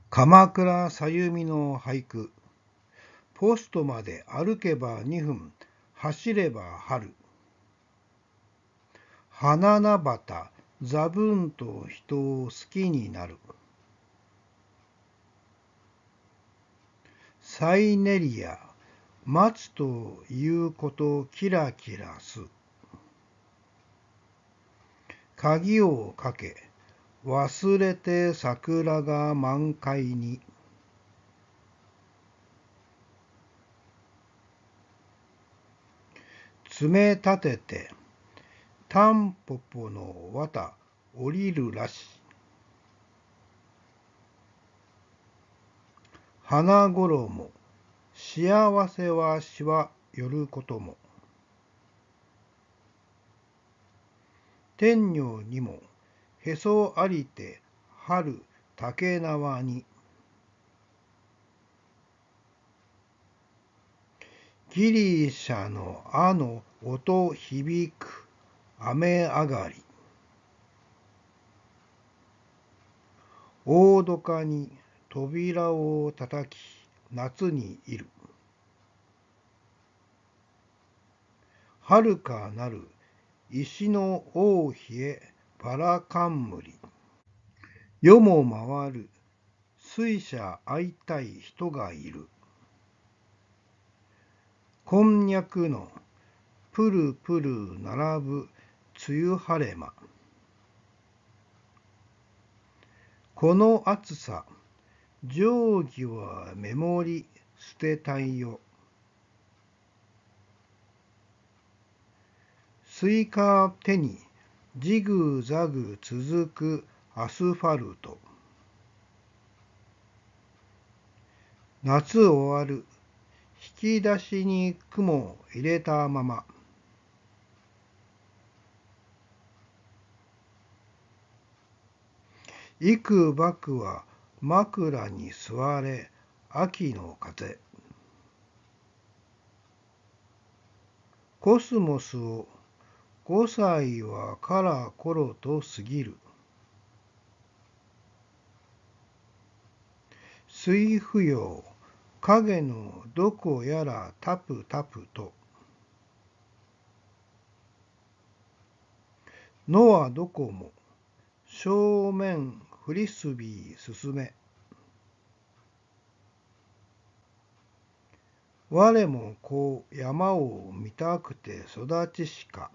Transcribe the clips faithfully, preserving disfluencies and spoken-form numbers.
鎌倉さゆみの俳句。ポストまで歩けばにふん、走れば春。花菜畑、ざぶんと人を好きになる。サイネリア、待つということキラキラす。鍵をかけ、忘れて桜が満開に。爪立てて、タンポポの綿降りるらし。花衣、幸せはしはよることも。天女にも、へそありて春竹縄に。ギリシャのあの音響く雨上がり。大戸かに扉を叩き夏にいる。遥かなる石の王妃へバラ冠。世も回る水車会いたい人がいる。こんにゃくのプルプル並ぶ梅雨晴れ間。この暑さ、定規はメモリ捨てたいよ。スイカ手にジグザグ続くアスファルト。夏終わる、引き出しに雲入れたまま。幾ばくは枕に座れ、秋の風。コスモスをごさいはからころと過ぎる。水芙蓉、影のどこやらタプタプと。野はどこも正面フリスビー進め。我もこう山を見たくて育ちしか。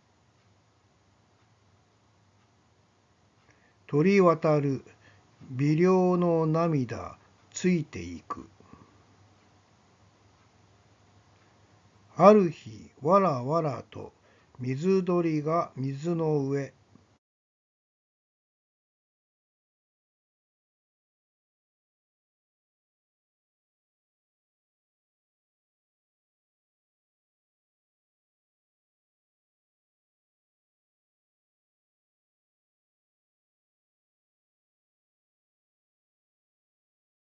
鳥渡る微量の涙ついていく。ある日わらわらと水鳥が水の上。